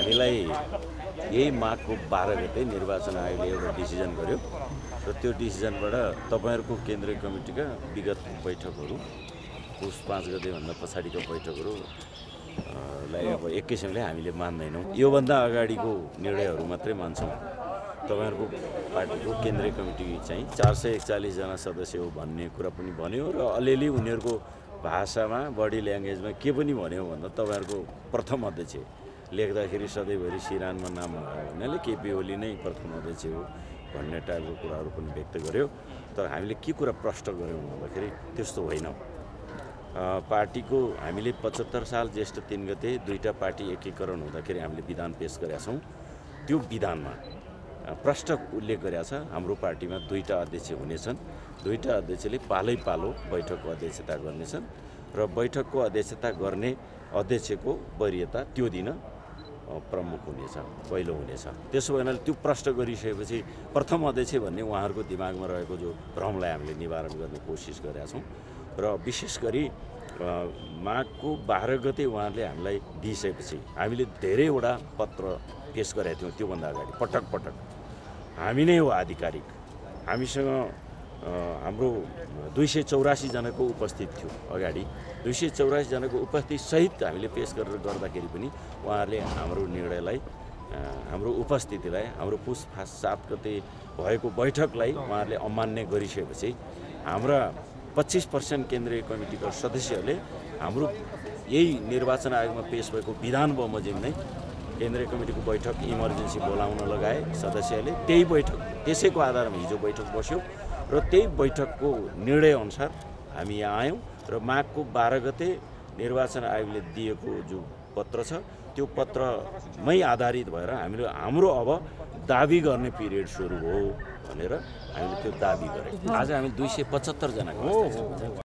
हामीलाई यही माघको 12 गते निर्वाचन आयोगले एउटा डिसिजन गर्यो र त्यो डिसिजनबाट तपाईहरुको केन्द्रीय कमिटीका विगत बैठकहरू पुस 5 गते भन्दा पछाडिको बैठकहरू लाई अब एक किसिमले हामीले मान्दैनौं। यो भन्दा अगाडिको निर्णयहरू मात्रै मान्छौं। तपाईहरुको पार्टीको केन्द्रीय कमिटी चाहिँ 441 जना सदस्य हो भन्ने कुरा पनि भन्यो र अलिअलि उनीहरुको भाषामा बडी ल्याङ्ग्वेजमा के पनि भन्यो भन्दा तपाईहरुको प्रथम अध्यक्ष लेख्दाखेरि सधैँभरि सिरानमा नाम हुनाले केपी ओली नै प्रथम अध्यक्ष हो भन्ने टाइपको कुराहरू पनि व्यक्त गर्यो। तर हामीले के कुरा प्रश्न गर्यौं भन्दाखेरि त्यस्तो होइन। पार्टीको हामीले 75 साल ज्येष्ठ 3 गते दुईटा पार्टी एकीकरण हुँदाखेरि हामीले विधान पेश गरेका छौं। त्यो विधानमा प्रश्न उल्लेख गरेका छ हाम्रो पार्टीमा दुईटा अध्यक्ष हुनेछन्। दुईटा अध्यक्षले पालै पालो बैठकको अध्यक्षता गर्नेछन् र बैठकको अध्यक्षता गर्ने अध्यक्षको वरियता त्यो दिन प्रमुख हुनेछ, पहिलो हुनेछ। त्यसो भएनाले त्यो प्रश्न गरिसकेपछि प्रथम अध्यक्ष भन्ने उहाँहरूको दिमागमा रहेको जो भ्रमलाई हामीले निवारण गर्ने कोसिस गरेका छौं र विशेष गरी माघको 12 गते उहाँहरूले हामीलाई दिइसकेपछि हामीले धेरैवटा पत्र पेश गरेका थियौं। त्योभन्दा अगाडि पटक पटक हामी नै हो आधिकारिक। हामीसँग हाम्रो 284 जनाको उपस्थित थियो अगाडि। 284 जनाको उपस्थिति सहित हामीले पेश गरेर गर्दाखेरि पनि उहाँहरूले हाम्रो निर्णयलाई, हाम्रो उपस्थितिलाई, हाम्रो पुस 7 गते भएको बैठकलाई उहाँहरूले अमान्य गरिसकेपछि हाम्रा 25% केन्द्रीय कमिटीका सदस्यहरूले हाम्रो यही निर्वाचन आयोगमा पेश भएको विधान बमोजिम नै केन्द्रीय कमिटीको बैठक इमर्जेन्सी बोलाउन लगाए सदस्यले। त्यही बैठक त्यसैको आधारमा हिजो बैठक बस्यो र त्यही बैठकको निर्णय अनुसार हामी यहाँ आयौं र माघको 12 गते निर्वाचन आयोगले दिएको जो पत्र छ त्यो पत्रमै आधारित भएर हामीले हाम्रो अब दाबी गर्ने पिरियड सुरु हो भनेर हामीले त्यो दाबी गरे। आज हामी 275 जनाको